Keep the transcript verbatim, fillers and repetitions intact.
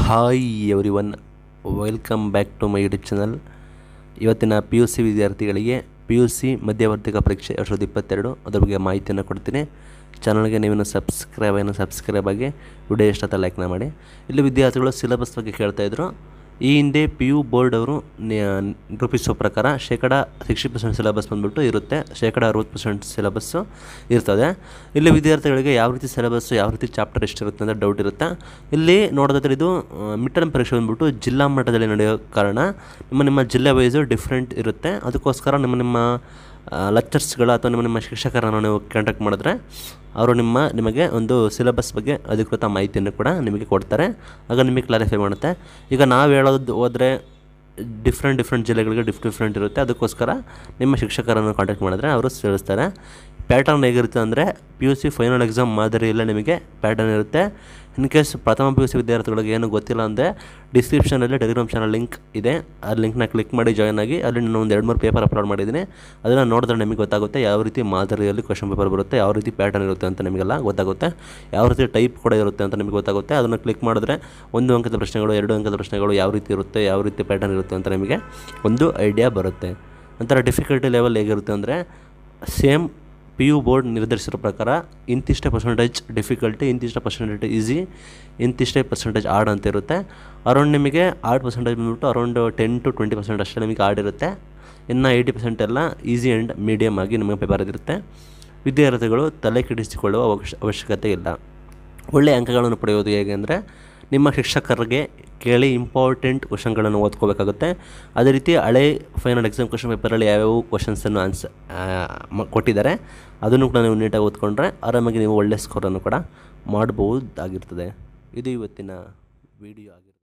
Hi everyone, welcome back to my YouTube channel. ಇವತ್ತಿನ P U C ವಿದ್ಯಾರ್ಥಿಗಳಿಗೆ P U C ಮಧ್ಯವರ್ತಿಕ ಪರೀಕ್ಷೆ ಎರಡು ಸಾವಿರದ ಇಪ್ಪತ್ತೆರಡು ಅದ್ರ ಬಗ್ಗೆ ಮಾಹಿತಿಯನ್ನು ಕೊಡ್ತೀನಿ. ಚಾನಲ್ಗೆ ನೀವೇನು ಸಬ್ಸ್ಕ್ರೈಬ್ ಏನು ಸಬ್ಸ್ಕ್ರೈಬ್ ಆಗಿ ವಿಡಿಯೋ ಇಷ್ಟ ಲೈಕ್ನ ಮಾಡಿ. ಇಲ್ಲಿ ವಿದ್ಯಾರ್ಥಿಗಳು ಸಿಲೆಬಸ್ ಬಗ್ಗೆ ಕೇಳ್ತಾಯಿದ್ರು. ಈ ಹಿಂದೆ ಪಿ ಯು ಬೋರ್ಡ್ ಅವರು ರೂಪಿಸುವ ಪ್ರಕಾರ ಶೇಕಡ ಸಿಕ್ಸ್ಟಿ ಪರ್ಸೆಂಟ್ ಸಿಲೆಬಸ್ ಬಂದುಬಿಟ್ಟು ಇರುತ್ತೆ, ಶೇಕಡ ಅರವತ್ತು ಪರ್ಸೆಂಟ್ ಸಿಲೆಬಸ್ಸು ಇರ್ತದೆ. ಇಲ್ಲಿ ವಿದ್ಯಾರ್ಥಿಗಳಿಗೆ ಯಾವ ರೀತಿ ಸಿಲೆಬಸ್ಸು ಯಾವ ರೀತಿ ಚಾಪ್ಟರ್ ಎಷ್ಟಿರುತ್ತೆ ಅಂತ ಡೌಟ್ ಇರುತ್ತೆ. ಇಲ್ಲಿ ನೋಡೋದಾದ್ರೆ ಇದು ಮಿಡ್ ಟರ್ಮ್ ಪರೀಕ್ಷೆ ಬಂದುಬಿಟ್ಟು ಜಿಲ್ಲಾ ಮಟ್ಟದಲ್ಲಿ ನಡೆಯೋ ಕಾರಣ ನಿಮ್ಮ ನಿಮ್ಮ ಜಿಲ್ಲೆ ವೈಸು ಡಿಫ್ರೆಂಟ್ ಇರುತ್ತೆ. ಅದಕ್ಕೋಸ್ಕರ ನಿಮ್ಮ ನಿಮ್ಮ ಲೆಕ್ಚರ್ಸ್ಗಳು ಅಥವಾ ನಿಮ್ಮ ನಿಮ್ಮ ಶಿಕ್ಷಕರನ್ನು ನೀವು ಕಾಂಟ್ಯಾಕ್ಟ್ ಮಾಡಿದ್ರೆ ಅವರು ನಿಮ್ಮ ನಿಮಗೆ ಒಂದು ಸಿಲೆಬಸ್ ಬಗ್ಗೆ ಅಧಿಕೃತ ಮಾಹಿತಿಯನ್ನು ಕೂಡ ನಿಮಗೆ ಕೊಡ್ತಾರೆ. ಆಗ ನಿಮಗೆ ಕ್ಲಾರಿಫೈ ಮಾಡುತ್ತೆ. ಈಗ ನಾವು ಹೇಳೋದು ಹೋದರೆ ಡಿಫ್ರೆಂಟ್ ಡಿಫ್ರೆಂಟ್ ಜಿಲ್ಲೆಗಳಿಗೆ ಡಿಫ್ ಡಿಫ್ರೆಂಟ್ ಇರುತ್ತೆ. ಅದಕ್ಕೋಸ್ಕರ ನಿಮ್ಮ ಶಿಕ್ಷಕರನ್ನು ಕಾಂಟ್ಯಾಕ್ಟ್ ಮಾಡಿದ್ರೆ ಅವರು ತಿಳಿಸ್ತಾರೆ. ಪ್ಯಾಟರ್ನ್ ಹೇಗಿರುತ್ತೆ ಅಂದರೆ P U C final exam ಮಾದರಿಯಲ್ಲೇ ನಿಮಗೆ ಪ್ಯಾಟರ್ನ್ ಇರುತ್ತೆ. ಇನ್ ಕೇಸ್ ಪ್ರಥಮ ಪಿ ಯು ಸಿ ವಿದ್ಯಾರ್ಥಿಗಳಿಗೆ ಏನು ಗೊತ್ತಿಲ್ಲ ಅಂದರೆ ಡಿಸ್ಕ್ರಿಪ್ಷನಲ್ಲಿ ಟೆಲಿಗ್ರಾಮ್ ಚಾನಲ್ ಲಿಂಕ್ ಇದೆ. ಆ ಲಿಂಕ್ನ ಕ್ಲಿಕ್ ಮಾಡಿ ಜಾಯ್ನ್ ಆಗಿ. ಅಲ್ಲಿ ನಾನು ಒಂದು ಎರಡು ಮೂರು ಪೇಪರ್ ಅಪ್ಲೋಡ್ ಮಾಡಿದ್ದೀನಿ. ಅದನ್ನು ನೋಡಿದ್ರೆ ನಿಮಗೆ ಗೊತ್ತಾಗುತ್ತೆ ಯಾವ ರೀತಿ ಮಾದರಿಯಲ್ಲಿ ಕ್ವೆಶ್ಚನ್ ಪೇಪರ್ ಬರುತ್ತೆ, ಯಾವ ರೀತಿ ಪ್ಯಾಟರ್ನ್ ಇರುತ್ತೆ ಅಂತ ನಿಮಗೆಲ್ಲ ಗೊತ್ತಾಗುತ್ತೆ. ಯಾವ ರೀತಿ ಟೈಪ್ ಕೂಡ ಇರುತ್ತೆ ಅಂತ ನಿಮಗೆ ಗೊತ್ತಾಗುತ್ತೆ. ಅದನ್ನು ಕ್ಲಿಕ್ ಮಾಡಿದ್ರೆ ಒಂದು ಅಂಕದ ಪ್ರಶ್ನೆಗಳು, ಎರಡು ಅಂಕದ ಪ್ರಶ್ನೆಗಳು ಯಾವ ರೀತಿ ಇರುತ್ತೆ, ಯಾವ ರೀತಿ ಪ್ಯಾಟರ್ನ್ ಇರುತ್ತೆ ಅಂತ ನಿಮಗೆ ಒಂದು ಐಡಿಯಾ ಬರುತ್ತೆ. ನಂತರ ಡಿಫಿಕಲ್ಟಿ ಲೆವೆಲ್ ಹೇಗಿರುತ್ತೆ ಅಂದರೆ ಸೇಮ್ ಪಿ ಯು ಬೋರ್ಡ್ ನಿರ್ಧರಿಸಿರೋ ಪ್ರಕಾರ ಇಂತಿಷ್ಟೇ percentage difficulty, ಇಂತಿಷ್ಟೇ percentage easy, ಇಂತಿಷ್ಟೇ percentage add ಅಂತ ಇರುತ್ತೆ. ಅರೌಂಡ್ ನಿಮಗೆ ಆರ್ಡ್ ಪರ್ಸೆಂಟೇಜ್ ಬಂದುಬಿಟ್ಟು around ten to twenty percent ಅಷ್ಟೇ ನಿಮಗೆ ಆಡ್ ಇರುತ್ತೆ. ಇನ್ನು ಏಯ್ಟಿ ಪರ್ಸೆಂಟ್ ಎಲ್ಲ ಈಸಿ ಆ್ಯಂಡ್ ಮೀಡಿಯಮ್ ಆಗಿ ನಿಮಗೆ ಪೇಪರ್ ಇರುತ್ತೆ. ವಿದ್ಯಾರ್ಥಿಗಳು ತಲೆ ಕೆಡಿಸಿಕೊಳ್ಳುವ ಅವಶ್ಯ ಅವಶ್ಯಕತೆ ಇಲ್ಲ. ಒಳ್ಳೆಯ ಅಂಕಗಳನ್ನು ಪಡೆಯೋದು ಹೇಗೆ ಅಂದರೆ ನಿಮ್ಮ ಶಿಕ್ಷಕರಿಗೆ ಕೇಳಿ ಇಂಪಾರ್ಟೆಂಟ್ ಕ್ವಶನ್ಗಳನ್ನು ಓದ್ಕೋಬೇಕಾಗುತ್ತೆ. ಅದೇ ರೀತಿ ಹಳೆ ಫೈನಲ್ ಎಕ್ಸಾಮ್ ಕ್ವಶನ್ ಪೇಪರಲ್ಲಿ ಯಾವ್ಯಾವ ಕ್ವಶನ್ಸನ್ನು ಆನ್ಸ ಕೊಟ್ಟಿದ್ದಾರೆ ಅದನ್ನು ಕೂಡ ನೀವು ನೀಟಾಗಿ ಓದ್ಕೊಂಡ್ರೆ ಆರಾಮಾಗಿ ನೀವು ಒಳ್ಳೆಯ ಸ್ಕೋರನ್ನು ಕೂಡ ಮಾಡ್ಬೋದಾಗಿರ್ತದೆ. ಇದು ಇವತ್ತಿನ ವಿಡಿಯೋ ಆಗಿರುತ್ತೆ.